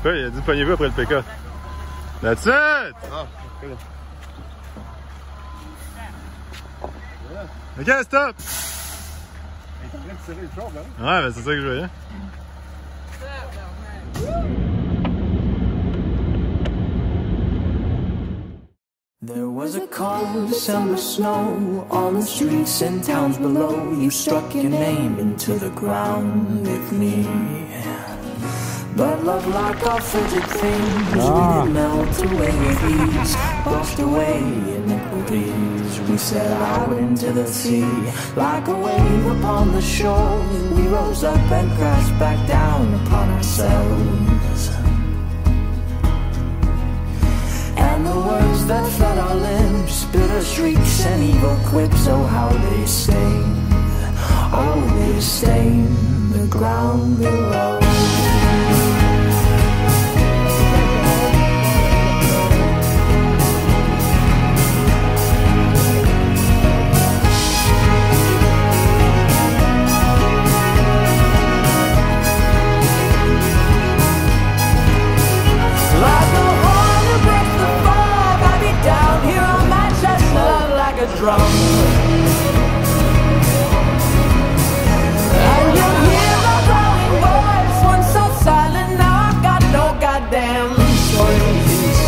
Quoi? Il a dit pognez-vous après le PK. That's it! Ah, ok, stop! Ouais, ben c'est ça que je voyais. There was a cold December snow on the streets and towns below. You struck your name into the ground with me. But love, like all frigid things, we did melt away with ease, washed away iniquities. We set out into the sea, like a wave upon the shore. We rose up and crashed back down upon ourselves. And the words that flood our lips, bitter shrieks and evil quips, oh how they stain, oh they stain the ground below. Drum. And you hear the growling voice, once so silent, now I've got no goddamn choice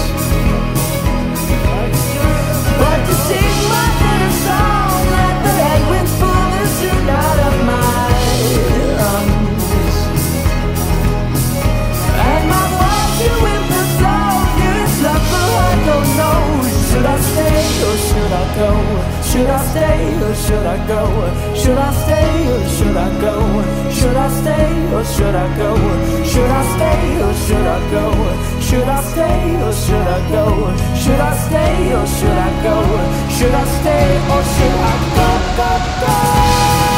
but to sing my bitter song, let the headwinds pull the shit out of my lungs. And my voice you whimper slow, here's love for I don't know. Should I stay or should I go? Should I stay or should I go? Should I stay or should I go? Should I stay or should I go? Should I stay or should I go? Should I stay or should I go? Should I stay or should I go? Should I stay or should I go?